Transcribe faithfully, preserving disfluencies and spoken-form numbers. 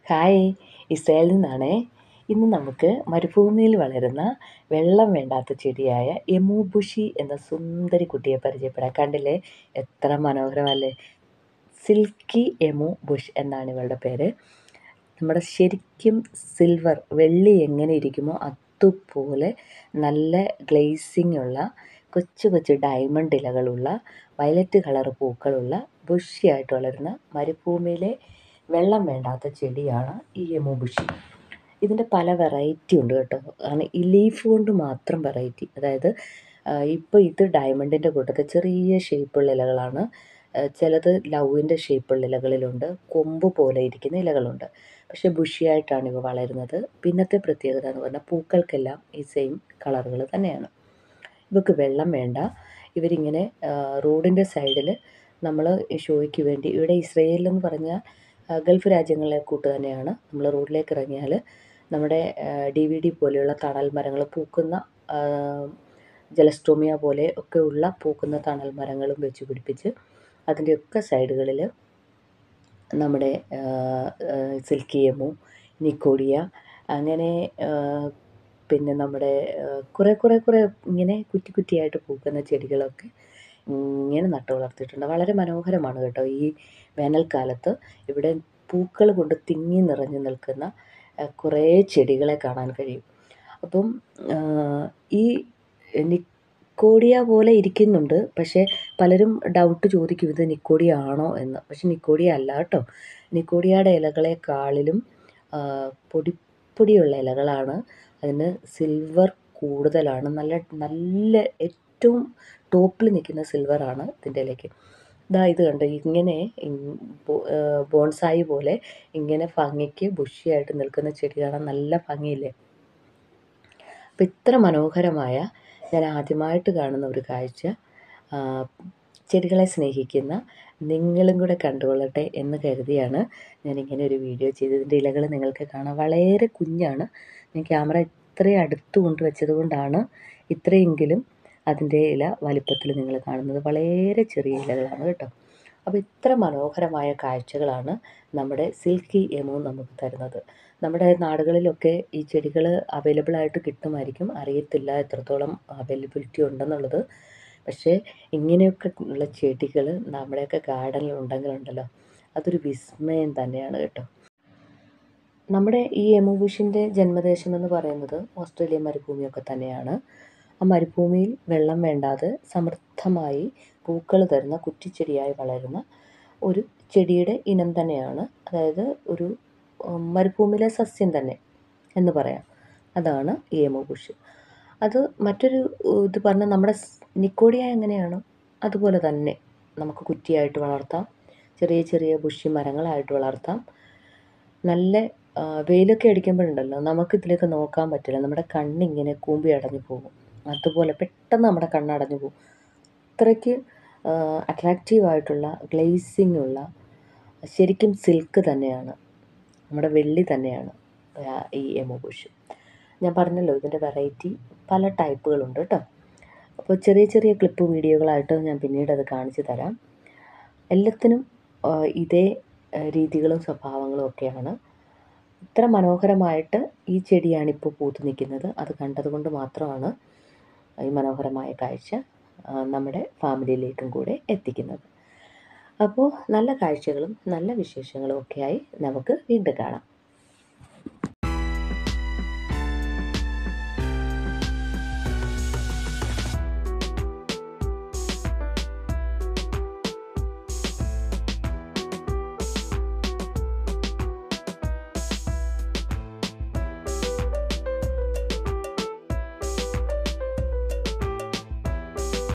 Hi, ഇസ്രായേലിൽ നിന്നാണേ. ഇന്ന് നമുക്ക് മരുഭൂമിയിൽ വളരുന്ന വെള്ളം വേണ്ടാത്ത ചെടിയായ എമു ബുഷി എന്ന സുന്ദരി കുട്ടിയെ പരിചയപ്പെടാം. കണ്ടില്ലേ, എത്ര മനോഹരമല്ലേ! സിൽക്കി എമു ബുഷ് എന്നാണ് ഇവളുടെ പേര്. നമ്മുടെ ശരിക്കും സിൽവർ വെള്ളി എങ്ങനെ ഇരിക്കുമോ അതുപോലെ നല്ല ഗ്ലേസിംഗ് ഉള്ള കൊച്ചു കൊച്ചു ഡയമണ്ട് ഇലകളുള്ള വയലറ്റ് കളർ പൂക്കളുള്ള ബുഷിയായിട്ട് വളരുന്ന മരുഭൂമിയിലെ വെള്ളം വേണ്ടാത്ത ചെടിയാണ് ഈ എമു ബുഷി. ഇതിൻ്റെ പല വെറൈറ്റി ഉണ്ട് കേട്ടോ. കാരണം ഈ ലീഫ് കൊണ്ട് മാത്രം വെറൈറ്റി. അതായത് ഇപ്പോൾ ഇത് ഡയമണ്ടിൻ്റെ കൂട്ടത്തിൽ ചെറിയ ഷേപ്പുള്ള ഇലകളാണ്. ചിലത് ലവിൻ്റെ ഷേപ്പുള്ള ഇലകളിലുണ്ട്, കൊമ്പ് പോലെ ഇരിക്കുന്ന ഇലകളുണ്ട്. പക്ഷേ ബുഷിയായിട്ടാണ് ഇവ വളരുന്നത്. പിന്നത്തെ പ്രത്യേകത എന്ന് പറഞ്ഞാൽ പൂക്കൾക്കെല്ലാം ഈ സെയിം കളറുകൾ തന്നെയാണ്. ഇവക്ക് വെള്ളം വേണ്ട. ഇവരിങ്ങനെ റോഡിൻ്റെ സൈഡിൽ നമ്മൾ ഷോയ്ക്ക് വേണ്ടി, ഇവിടെ ഇസ്രയേലെന്ന് പറഞ്ഞാൽ ഗൾഫ് രാജ്യങ്ങളിലെ കൂട്ട് തന്നെയാണ്. നമ്മൾ റോഡിലേക്ക് ഇറങ്ങിയാൽ നമ്മുടെ ഡി വി ഡി പോലെയുള്ള തണൽ മരങ്ങൾ പൂക്കുന്ന, ജലസ്ട്രോമിയ പോലെ ഒക്കെ ഉള്ള പൂക്കുന്ന തണൽ മരങ്ങളും വെച്ച് പിടിപ്പിച്ച് അതിൻ്റെയൊക്കെ സൈഡുകളിൽ നമ്മുടെ സിൽക്കി എമു, നിക്കോഡിയ, അങ്ങനെ പിന്നെ നമ്മുടെ കുറേ കുറേ കുറേ ഇങ്ങനെ കുറ്റി കുറ്റിയായിട്ട് പൂക്കുന്ന ചെടികളൊക്കെ ഇങ്ങനെ നട്ടു വളർത്തിയിട്ടുണ്ട്. വളരെ മനോഹരമാണ് കേട്ടോ. ഈ വേനൽക്കാലത്ത് ഇവിടെ പൂക്കൾ കൊണ്ട് തിങ്ങി നിറഞ്ഞു നിൽക്കുന്ന കുറേ ചെടികളെ കാണാൻ കഴിയും. അപ്പം ഈ നിക്കോഡിയ പോലെ ഇരിക്കുന്നുണ്ട്. പക്ഷേ പലരും ഡൗട്ട് ചോദിക്കും, ഇത് നിക്കോഡിയ ആണോ എന്ന്. പക്ഷെ നിക്കോഡിയ അല്ല കേട്ടോ. നിക്കോഡിയയുടെ ഇലകളെക്കാളിലും പൊടിപ്പൊടിയുള്ള ഇലകളാണ്. അതിന് സിൽവർ കൂടുതലാണ്. നല്ല നല്ല ഏറ്റവും ടോപ്പിൽ നിൽക്കുന്ന സിൽവറാണ് ഇതിൻ്റെ ഇലയ്ക്ക്. ഇതാ ഇത് കണ്ടോ, ഇങ്ങനെ ബോൺസായി പോലെ ഇങ്ങനെ ഭംഗിക്ക് ബുഷിയായിട്ട് നിൽക്കുന്ന ചെടി കാണാൻ നല്ല ഭംഗിയില്ലേ. അപ്പം ഇത്ര മനോഹരമായ, ഞാൻ ആദ്യമായിട്ട് കാണുന്ന ഒരു കാഴ്ച ചെടികളെ സ്നേഹിക്കുന്ന നിങ്ങളും കൂടെ കണ്ടുകൊള്ളട്ടെ എന്ന് കരുതിയാണ് ഞാനിങ്ങനെ ഒരു വീഡിയോ ചെയ്തതിൻ്റെ. ഇലകൾ നിങ്ങൾക്ക് കാണാം, വളരെ കുഞ്ഞാണ്. ഞാൻ ക്യാമറ ഇത്രയും അടുത്ത് കൊണ്ട് വെച്ചത് കൊണ്ടാണ് ഇത്രയെങ്കിലും അതിൻ്റെ ഇല വലിപ്പത്തിൽ നിങ്ങൾ കാണുന്നത്. വളരെ ചെറിയ ഇലകളാണ് കേട്ടോ. അപ്പോൾ ഇത്ര മനോഹരമായ കാഴ്ചകളാണ് നമ്മുടെ സിൽക്കി എമു നമുക്ക് തരുന്നത്. നമ്മുടെ നാടുകളിലൊക്കെ ഈ ചെടികൾ അവൈലബിൾ ആയിട്ട് കിട്ടുമായിരിക്കും, അറിയത്തില്ല എത്രത്തോളം അവൈലബിലിറ്റി ഉണ്ടെന്നുള്ളത്. പക്ഷേ ഇങ്ങനെയൊക്കെ ഉള്ള ചെടികൾ നമ്മുടെയൊക്കെ ഗാർഡനിൽ ഉണ്ടെങ്കിലുണ്ടല്ലോ, അതൊരു വിസ്മയം തന്നെയാണ് കേട്ടോ. നമ്മുടെ ഈ എമു ബുഷിൻ്റെ ജന്മദേശം എന്ന് പറയുന്നത് ഓസ്ട്രേലിയൻ മരുഭൂമിയൊക്കെ തന്നെയാണ്. ആ മരുഭൂമിയിൽ വെള്ളം വേണ്ടാതെ സമൃദ്ധമായി പൂക്കൾ തരുന്ന കുറ്റിച്ചെടിയായി വളരുന്ന ഒരു ചെടിയുടെ ഇനം തന്നെയാണ്. അതായത് ഒരു മരുഭൂമിയിലെ സസ്യം തന്നെ എന്ന് പറയാം. അതാണ് ഈ എമു ബുഷ്. അത് മറ്റൊരു ഇത് പറഞ്ഞാൽ നമ്മുടെ നിക്കോഡിയ എങ്ങനെയാണോ അതുപോലെ തന്നെ നമുക്ക് കുറ്റിയായിട്ട് വളർത്താം, ചെറിയ ചെറിയ ബുഷി മരങ്ങളായിട്ട് വളർത്താം. നല്ല വെയിലൊക്കെ അടിക്കുമ്പോഴുണ്ടല്ലോ, നമുക്ക് ഇതിലേക്ക് നോക്കാൻ പറ്റില്ല. നമ്മുടെ കണ്ണിങ്ങനെ കൂമ്പി അടഞ്ഞു പോകും. അതുപോലെ പെട്ടെന്ന് നമ്മുടെ കണ്ണടഞ്ഞു പോകും. അത്രയ്ക്ക് അട്രാക്റ്റീവായിട്ടുള്ള ഗ്ലേസിംഗ് ഉള്ള ശരിക്കും സിൽക്ക് തന്നെയാണ്, നമ്മുടെ വെള്ളി തന്നെയാണ് ഈ എമു ബുഷ്. ഞാൻ പറഞ്ഞല്ലോ, ഇതിൻ്റെ വെറൈറ്റി പല ടൈപ്പുകളുണ്ട് കേട്ടോ. അപ്പോൾ ചെറിയ ചെറിയ ക്ലിപ്പ് വീഡിയോകളായിട്ട് ഞാൻ പിന്നീട് അത് കാണിച്ചു തരാം. എല്ലാത്തിനും ഇതേ രീതികളും സ്വഭാവങ്ങളും ഒക്കെയാണ്. ഇത്ര മനോഹരമായിട്ട് ഈ ചെടിയാണിപ്പോൾ പൂത്തു നിൽക്കുന്നത്. അത് കണ്ടതുകൊണ്ട് മാത്രമാണ് ഈ മനോഹരമായ കാഴ്ച നമ്മുടെ ഫാമിലിയിലേക്കും കൂടെ എത്തിക്കുന്നത്. അപ്പോൾ നല്ല കാഴ്ചകളും നല്ല വിശേഷങ്ങളും ഒക്കെയായി നമുക്ക് വീണ്ടും കാണാം.